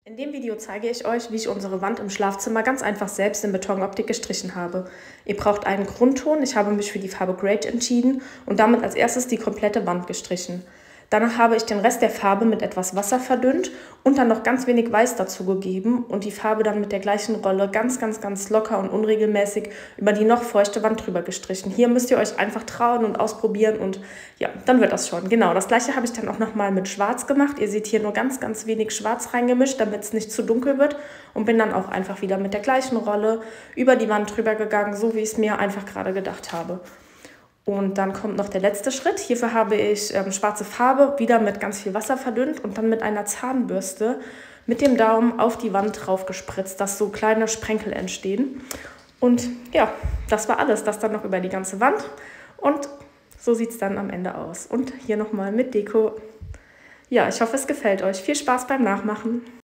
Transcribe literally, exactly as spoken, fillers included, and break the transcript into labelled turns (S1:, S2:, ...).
S1: In dem Video zeige ich euch, wie ich unsere Wand im Schlafzimmer ganz einfach selbst in Betonoptik gestrichen habe. Ihr braucht einen Grundton, ich habe mich für die Farbe Grey entschieden und damit als erstes die komplette Wand gestrichen. Danach habe ich den Rest der Farbe mit etwas Wasser verdünnt und dann noch ganz wenig Weiß dazu gegeben und die Farbe dann mit der gleichen Rolle ganz, ganz, ganz locker und unregelmäßig über die noch feuchte Wand drüber gestrichen. Hier müsst ihr euch einfach trauen und ausprobieren und ja, dann wird das schon. Genau, das gleiche habe ich dann auch nochmal mit Schwarz gemacht. Ihr seht hier nur ganz, ganz wenig Schwarz reingemischt, damit es nicht zu dunkel wird und bin dann auch einfach wieder mit der gleichen Rolle über die Wand drüber gegangen, so wie ich es mir einfach gerade gedacht habe. Und dann kommt noch der letzte Schritt. Hierfür habe ich ähm, schwarze Farbe wieder mit ganz viel Wasser verdünnt und dann mit einer Zahnbürste mit dem Daumen auf die Wand drauf gespritzt, dass so kleine Sprenkel entstehen. Und ja, das war alles. Das dann noch über die ganze Wand. Und so sieht es dann am Ende aus. Und hier nochmal mit Deko. Ja, ich hoffe, es gefällt euch. Viel Spaß beim Nachmachen.